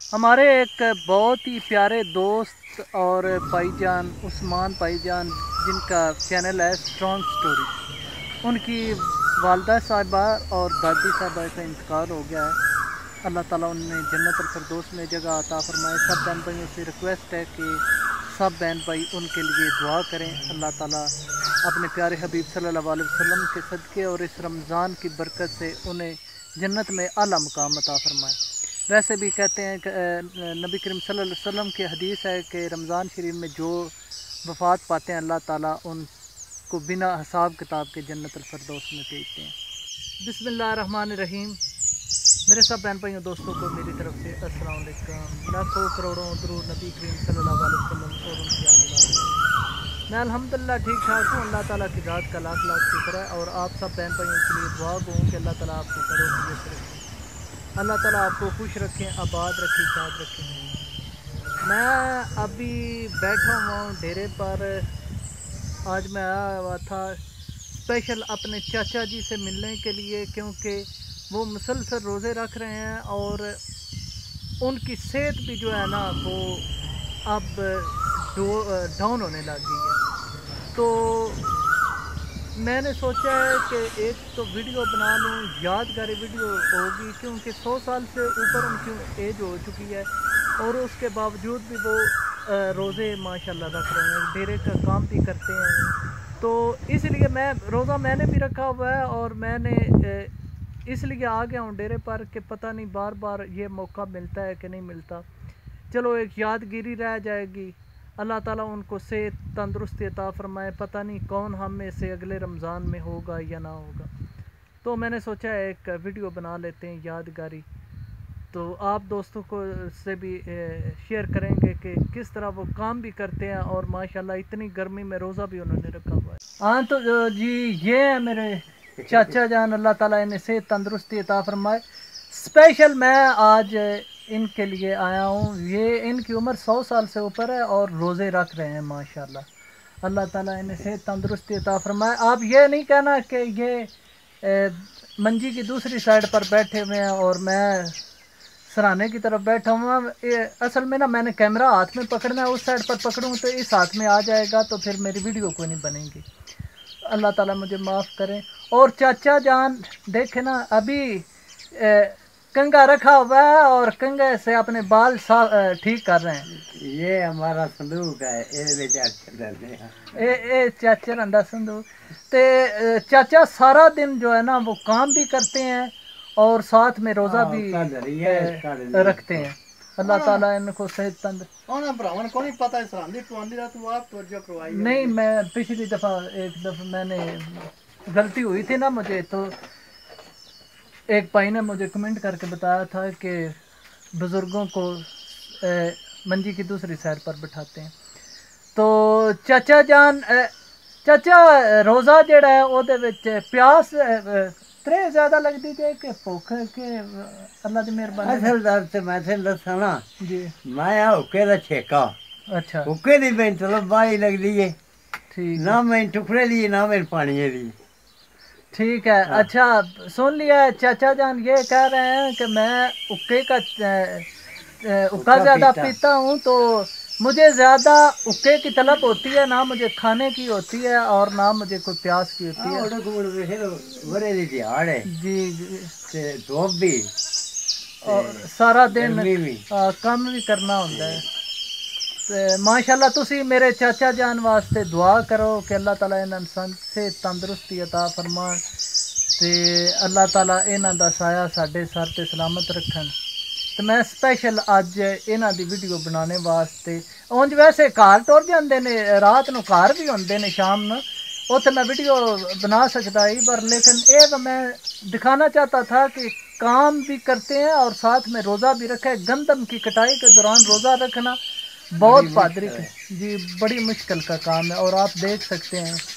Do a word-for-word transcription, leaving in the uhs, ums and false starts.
ہمارے ایک بہت ہی پیارے دوست اور بھائی جان عثمان بھائی جان جن کا چینل ہے اسٹرانگ سٹوری، ان کی والدہ صاحبہ اور دادی صاحبہ کا انتقال ہو گیا ہے۔ اللہ تعالیٰ انہیں جنت الفردوس میں جگہ عطا فرمائے۔ سب بہن بھائیوں سے ریکویسٹ ہے کہ سب بہن بھائی ان کے لیے دعا کریں۔ اللہ تعالیٰ اپنے پیارے حبیب صلی اللہ علیہ وسلم کے صدقے اور اس رمضان کی برکت سے انہیں جنت میں اعلیٰ مقام عطا فرمائے۔ ویسے بھی کہتے ہیں کہ نبی کریم صلی اللہ علیہ وسلم کی حدیث ہے کہ رمضان شریف میں جو وفات پاتے ہیں اللہ تعالیٰ ان کو بنا حساب کتاب کے جنت الفردوس میں بھیجتے ہیں۔ بسم اللہ الرحمن الرحیم۔ میرے سب بہن بھائیوں دوستوں کو میری طرف سے السلام علیکم۔ لاکھوں کروڑوں درود نبی کریم صلی اللہ علیہ وسلم اور ان کی آل بیت۔ میں الحمدللہ ٹھیک ٹھاک ہوں، اللہ تعالیٰ کی ذات کا لاکھ لاکھ شکر ہے، اور آپ سب بہن بھائیوں کے لیے دعا گو ہوں کہ اللہ تعالیٰ آپ کو خیریت سے رکھیں، اللہ تعالیٰ آپ کو خوش رکھیں، آباد رکھیں، شاد رکھیں۔ میں ابھی بیٹھا ہوا ہوں ڈیرے پر۔ آج میں آیا ہوا تھا اسپیشل اپنے چاچا جی سے ملنے کے لیے، کیونکہ وہ مسلسل روزے رکھ رہے ہیں اور ان کی صحت بھی جو ہے نا وہ اب ڈاؤن ہونے لگ گئی ہے۔ تو میں نے سوچا ہے کہ ایک تو ویڈیو بنا لوں، یادگاری ویڈیو ہوگی، کیونکہ سو سال سے اوپر ان کی ایج ہو چکی ہے اور اس کے باوجود بھی وہ روزے ماشاءاللہ رکھ رہے ہیں، ڈیرے کا کام بھی کرتے ہیں۔ تو اس لیے میں روزہ میں نے بھی رکھا ہوا ہے، اور میں نے اس لیے آ گیا ہوں ڈیرے پر کہ پتہ نہیں بار بار یہ موقع ملتا ہے کہ نہیں ملتا۔ چلو ایک یادگیری رہ جائے گی۔ اللہ تعالیٰ ان کو صحت تندرستی عطا فرمائے۔ پتہ نہیں کون ہم میں سے اگلے رمضان میں ہوگا یا نہ ہوگا، تو میں نے سوچا ایک ویڈیو بنا لیتے ہیں یادگاری، تو آپ دوستوں کو سے بھی شیئر کریں گے کہ کس طرح وہ کام بھی کرتے ہیں اور ماشاءاللہ اتنی گرمی میں روزہ بھی انہوں نے رکھا ہوا ہے۔ ہاں تو جی یہ ہے میرے چاچا جان، اللہ تعالیٰ انہیں صحت تندرستی عطا فرمائے۔ اسپیشل میں آج ان کے لیے آیا ہوں۔ یہ ان کی عمر سو سال سے اوپر ہے اور روزے رکھ رہے ہیں ماشاءاللہ۔ اللہ تعالیٰ انہیں صحت تندرستی عطا فرمائے۔ آپ یہ نہیں کہنا کہ یہ منجی کی دوسری سائڈ پر بیٹھے ہوئے ہیں اور میں سرانے کی طرف بیٹھا ہوں۔ اصل میں نا میں نے کیمرہ ہاتھ میں پکڑنا ہے، اس سائڈ پر پکڑوں تو اس ہاتھ میں آ جائے گا تو پھر میری ویڈیو کوئی نہیں بنے گی۔ اللہ تعالیٰ مجھے معاف کریں۔ اور چاچا جان دیکھیں نا ابھی کنگا رکھا ہوا ہے اور کنگے سے اپنے بال ٹھیک کر رہے ہیں۔ یہ ہمارا صندوق ہے، اے چاچا رندا صندوق تے چاچا سارا دن جو ہے نا وہ کام بھی کرتے ہیں اور ساتھ میں روزہ بھی رکھتے ہیں۔ اللہ تعالیٰ ان کو صحت تند نہیں، میں پچھلی دفعہ ایک دفعہ میں نے غلطی ہوئی تھی نا مجھے، تو ایک بھائی نے مجھے کمنٹ کر کے بتایا تھا کہ بزرگوں کو منجی کی دوسری سائڈ پر بٹھاتے ہیں۔ تو چاچا جان چاچا روزہ جڑا ہے وہ پیاس ترے زیادہ لگتی ہے کہ بھوک کہ اللہ دی مہربانی؟ اصل دس تے میں تھے دسا نا جی، میں حکے دا چھیکا، اچھا حکے دی میں طلب بائی لگدی ہے، ٹھیک نہ میں ٹکڑے دی نہ میں پانی دی۔ ٹھیک ہے۔ اچھا سن لیا ہے، چاچا جان یہ کہہ رہے ہیں کہ میں اکے کا اکا زیادہ پیتا ہوں تو مجھے زیادہ اکے کی طلب ہوتی ہے، نہ مجھے کھانے کی ہوتی ہے اور نہ مجھے کوئی پیاس کی ہوتی ہے۔ جی جی، دھوپ بھی اور سارا دن کام بھی کرنا ہوتا ہے۔ ماشاءاللہ تسی میرے چاچا جان واسطے دعا کرو کہ اللہ تعالیٰ انہاں سے تندرستی عطا فرمان تے اللہ تعالیٰ انہاں دا سایہ ساڈے سر تے سلامت رکھن۔ تو میں اسپیشل اج انہاں دی ویڈیو بنانے واسطے، اونج ویسے گھر ٹر جاندے نے، رات نو گھر بھی ہوندے نے شام نو، اتنے میں ویڈیو بنا سکتا ہی، پر لیکن اے تو میں دکھانا چاہتا تھا کہ کام بھی کرتے ہیں اور ساتھ میں روزہ بھی رکھے۔ گندم کی کٹائی کے دوران روزہ رکھنا بہت پادری جی بڑی مشکل کا کام ہے، اور آپ دیکھ سکتے ہیں